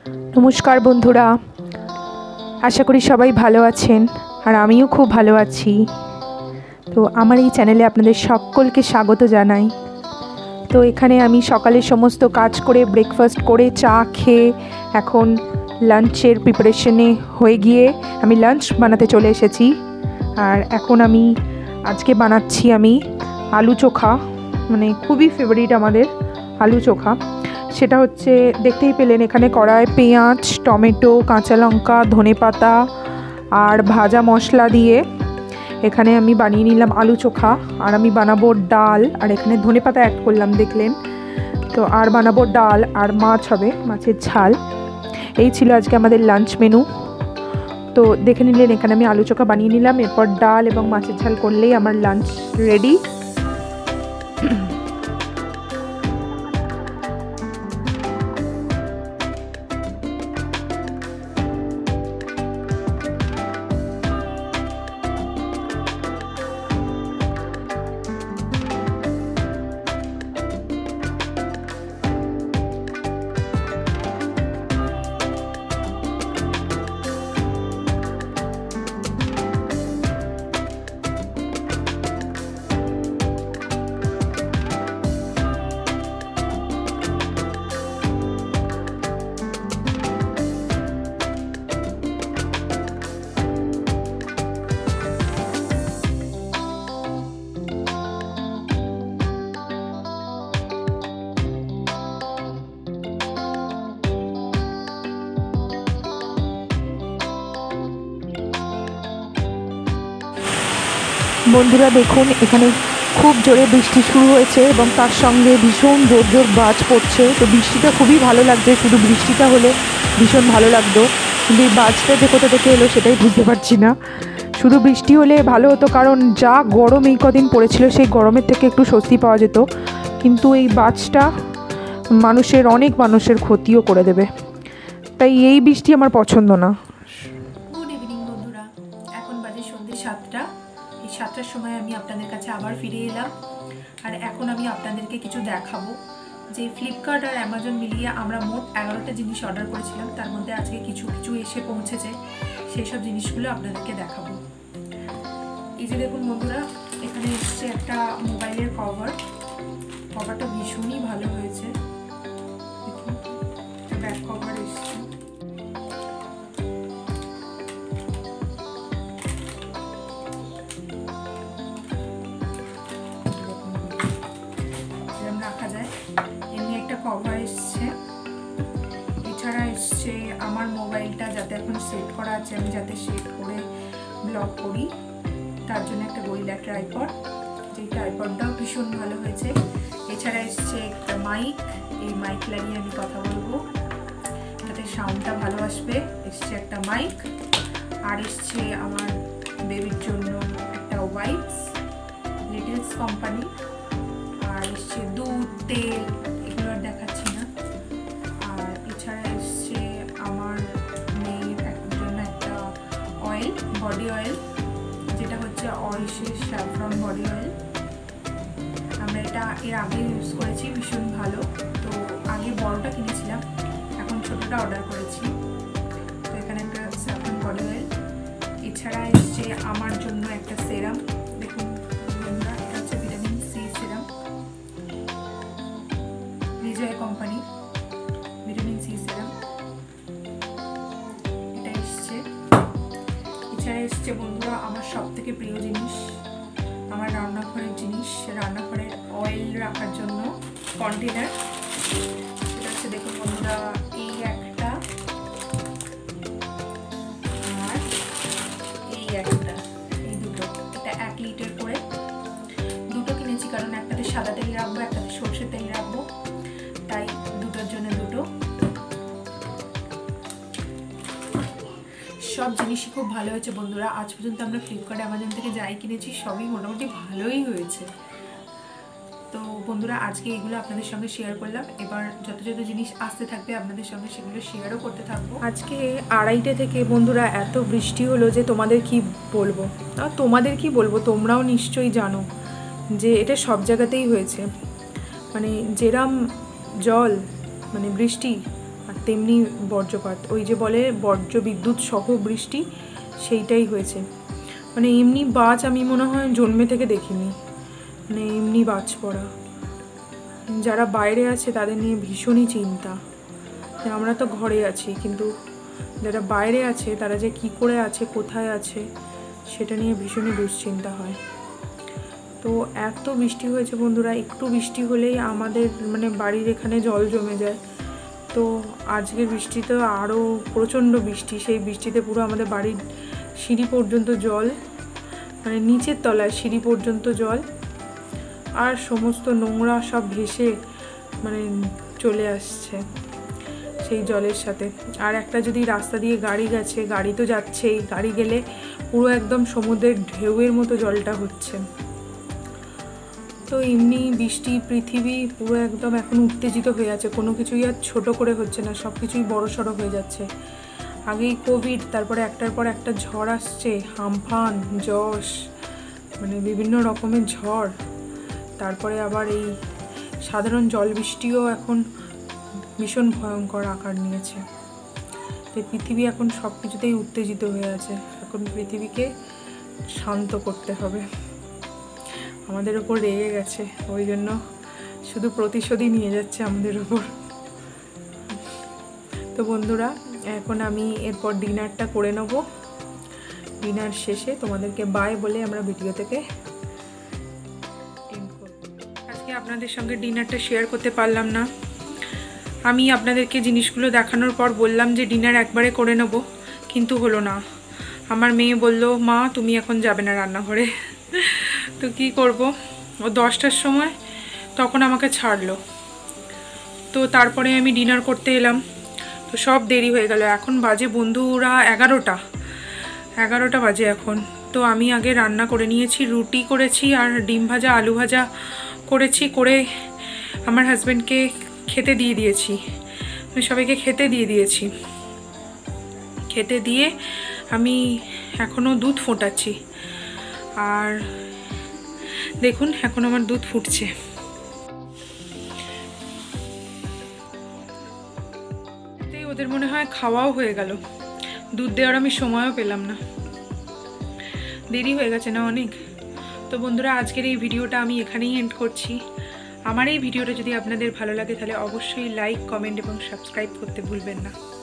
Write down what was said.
নমস্কার বন্ধুরা, আশা করি সবাই ভালো আছেন আর আমিও খুব ভালো আছি। তো আমার এই চ্যানেলে আপনাদের সকলকে স্বাগত জানাই। তো এখানে আমি সকালে সমস্ত কাজ করে ব্রেকফাস্ট করে চা খেয়ে এখন লাঞ্চের প্রিপারেশনে হয়ে গিয়ে আমি লাঞ্চ বানাতে চলে এসেছি। আর এখন আমি আজকে বানাচ্ছি আলু চোখা, মানে খুবই ফেভারিট আমাদের আলু চোখা। সেটা হচ্ছে দেখতেই পেলেন, এখানে কড়ায় পেঁয়াজ, টমেটো, কাঁচা লঙ্কা, ধনেপাতা আর ভাজা মশলা দিয়ে এখানে আমি বানিয়ে নিলাম আলু চোখা। আর আমি বানাবো ডাল, আর এখানে ধনেপাতা অ্যাড করলাম দেখলেন। তো আর বানাবো ডাল আর মাছ হবে, মাছের ঝাল। এই ছিল আজকে আমাদের লাঞ্চ মেনু। তো দেখে নিলেন এখানে আমি আলু চোখা বানিয়ে নিলাম, এরপর ডাল এবং মাছের ঝাল করলেই আমার লাঞ্চ রেডি। বন্ধুরা দেখুন, এখানে খুব জোরে বৃষ্টি শুরু হয়েছে এবং তার সঙ্গে ভীষণ জোর জোর বাজ পড়ছে। তো বৃষ্টিটা খুবই ভালো লাগছে, শুধু বৃষ্টিটা হলে ভীষণ ভালো লাগতো, কিন্তু এই বাজটা যে কোথা থেকে এলো সেটাই বুঝতে পারছি না। শুধু বৃষ্টি হলে ভালো হতো, কারণ যা গরম এই কদিন পড়েছিল সেই গরমের থেকে একটু স্বস্তি পাওয়া যেত, কিন্তু এই বাজটা অনেক মানুষের ক্ষতিও করে দেবে, তাই এই বৃষ্টি আমার পছন্দ না। গুড ইভিনিং বন্ধুরা, এখন বাজে সন্ধ্যে 7টা। এই 7টার সময় আমি আপনাদের কাছে আবার ফিরে এলাম। আর এখন আমি আপনাদেরকে কিছু দেখাবো যে ফ্লিপকার্ট আর অ্যামাজন মিলিয়ে আমরা মোট 11টা জিনিস অর্ডার করেছিলাম, তার মধ্যে আজকে কিছু কিছু এসে পৌঁছেছে। সেই সব জিনিসগুলো আপনাদেরকে দেখাবো। এই যে দেখুন বন্ধুরা, এখানে এসছে একটা মোবাইলের কভারটা ভীষণই ভালো হয়েছে। দেখুন, একটা ব্যাক কভার এসছে। রাখা যায় এমনি একটা কভার এসছে। এছাড়া এসছে আমার মোবাইলটা যাতে এখন সেট করা আছে, আমি যাতে সেট করে ব্লগ করি, তার জন্য একটা গরিলা ট্রাইপড। যেই ট্রাইপডটাও ভীষণ ভালো হয়েছে। এছাড়া এসছে একটা মাইক, এই মাইক লাগিয়ে আমি কথা বলবো, যাতে সাউন্ডটা ভালো আসবে। এসছে একটা মাইক, আর এসছে আমার বেবির জন্য একটা ওয়াইপস, লিটলস কোম্পানি। আর এসছে দুধ, তেল, এগুলো আর দেখাচ্ছি না। আর এছাড়া এসছে আমার মেয়ের জন্য একটা অয়েল, বডি অয়েল, যেটা হচ্ছে অরিশের স্যাফরন বডি অয়েল। আমরা এটা এর আগে ইউজ করেছি, ভীষণ ভালো। তো আগে বড়টা কিনেছিলাম, এখন ছোটোটা অর্ডার করেছি। তো এখানে একটা স্যাফরন বডি অয়েল। এছাড়া এসছে আমার জন্য একটা সেরাম, দেখুন বন্ধুরা, এটা হচ্ছে vitamin C serum, Bijoy company vitamin C serum, এটা এসছে। এছাড়া এসছে বন্ধুরা আমার সব থেকে প্রিয় জিনিস, আমার রান্নাঘরের জিনিস, রান্নাঘরের অয়েল রাখার জন্য কন্টেনার। এটা হচ্ছে দেখুন বন্ধুরা, এই একটা আর এই একটা, এই দুটো, এটা 1 লিটার করে। দুটো কিনেছি কারণ একটাতে সাদা তেল রাখবো, একটাতে সর্ষের তেল রাখবো, তাই দুটোর জন্য দুটো। সব জিনিসই খুব ভালো হয়েছে বন্ধুরা। আজ পর্যন্ত আমরা ফ্লিপকার্ট অ্যামাজন থেকে যাই কিনেছি সবই মোটামুটি ভালোই হয়েছে। তো বন্ধুরা, আজকে এগুলো আপনাদের সঙ্গে শেয়ার করলাম। এবার যত যত জিনিস আসতে থাকবে আপনাদের সঙ্গে সেগুলো শেয়ারও করতে থাকবো। আজকে 2:30 থেকে বন্ধুরা এত বৃষ্টি হলো যে তোমাদের কি বলবো, আর তোমাদের কি বলবো, তোমরাও নিশ্চয়ই জানো যে এটা সব জায়গাতেই হয়েছে। মানে যেরম জল, মানে বৃষ্টি, আর তেমনি বজ্রপাত, ওই যে বলে বজ্র বিদ্যুৎ সহ বৃষ্টি, সেইটাই হয়েছে। মানে এমনি বাজ আমি মনে হয় জন্মে থেকে দেখিনি, মানে এমনি বাজ পড়া। যারা বাইরে আছে তাদের নিয়ে ভীষণই চিন্তা। আমরা তো ঘরে আছি, কিন্তু যারা বাইরে আছে তারা যে কি করে আছে, কোথায় আছে, সেটা নিয়ে ভীষণই দুশ্চিন্তা হয়। তো এত বৃষ্টি হয়েছে বন্ধুরা, একটু বৃষ্টি হলেই আমাদের মানে বাড়ির এখানে জল জমে যায়। তো আজকের বৃষ্টি তো আরও প্রচণ্ড বৃষ্টি, সেই বৃষ্টিতে পুরো আমাদের বাড়ির সিঁড়ি পর্যন্ত জল, মানে নিচের তলায় সিঁড়ি পর্যন্ত জল, আর সমস্ত নোংরা সব ভেসে মানে চলে আসছে সেই জলের সাথে। আর একটা যদি রাস্তা দিয়ে গাড়ি গেছে, গাড়ি তো যাচ্ছেই, গাড়ি গেলে পুরো একদম সমুদ্রের ঢেউয়ের মতো জলটা হচ্ছে। তো এমনি বৃষ্টি, পৃথিবী পুরো একদম এখন উত্তেজিত হয়ে আছে, কোনো কিছুই আর ছোটো করে হচ্ছে না, সব কিছুই বড়সড় হয়ে যাচ্ছে। আগেই কোভিড, তারপরে একটার পর একটা ঝড় আসছে, আমফান, যশ, মানে বিভিন্ন রকমের ঝড়, তারপরে আবার এই সাধারণ জল বৃষ্টিও এখন ভীষণ ভয়ঙ্কর আকার নিয়েছে। তো পৃথিবী এখন সব কিছুতেই উত্তেজিত হয়ে আছে। এখন পৃথিবীকে শান্ত করতে হবে, আমাদের ওপর রেগে গেছে, ওই জন্য শুধু প্রতিশোধই নিয়ে যাচ্ছে আমাদের ওপর। তো বন্ধুরা, এখন আমি এরপর ডিনারটা করে নেব। ডিনার শেষে তোমাদেরকে বাই বলে আমরা ভিডিও থেকে এন্ড করব। আজকে আপনাদের সঙ্গে ডিনারটা শেয়ার করতে পারলাম না। আমি আপনাদেরকে জিনিসগুলো দেখানোর পর বললাম যে ডিনার একবারে করে নেব, কিন্তু হলো না। আমার মেয়ে বলল, মা তুমি এখন যাবে না রান্নাঘরে। তো কি করব, ও 10টার সময় তখন আমাকে ছাড়লো। তো তারপরে আমি ডিনার করতে এলাম, তো সব দেরি হয়ে গেল। এখন বাজে বন্ধুরা 11টা বাজে এখন। তো আমি আগে রান্না করে নিয়েছি, রুটি করেছি আর ডিম ভাজা, আলু ভাজা করেছি, করে আমার হাজব্যান্ডকে খেতে দিয়ে দিয়েছি, সবাইকে খেতে দিয়ে দিয়েছি। খেতে দিয়ে আমি এখনও দুধ ফোটাচ্ছি, আর দেখুন এখন আমার দুধ ফুটছে। ওদের মনে হয় খাওয়াও হয়ে গেল, দুধ দেওয়ার আমি সময়ও পেলাম না, দেরি হয়ে গেছে না অনেক। তো বন্ধুরা, আজকের এই ভিডিওটা আমি এখানেই এন্ড করছি। আমার এই ভিডিওটা যদি আপনাদের ভালো লাগে তাহলে অবশ্যই লাইক, কমেন্ট এবং সাবস্ক্রাইব করতে ভুলবেন না।